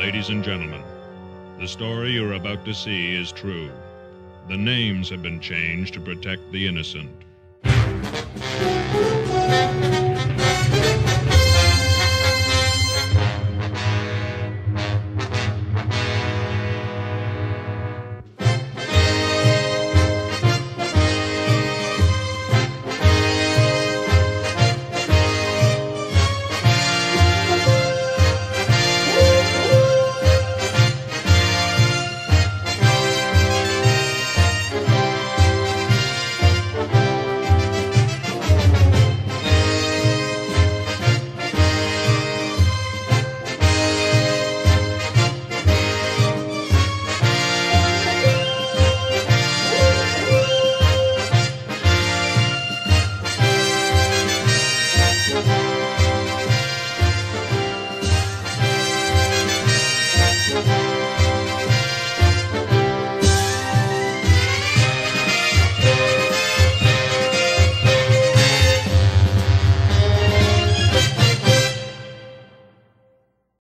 Ladies and gentlemen, the story you're about to see is true. The names have been changed to protect the innocent.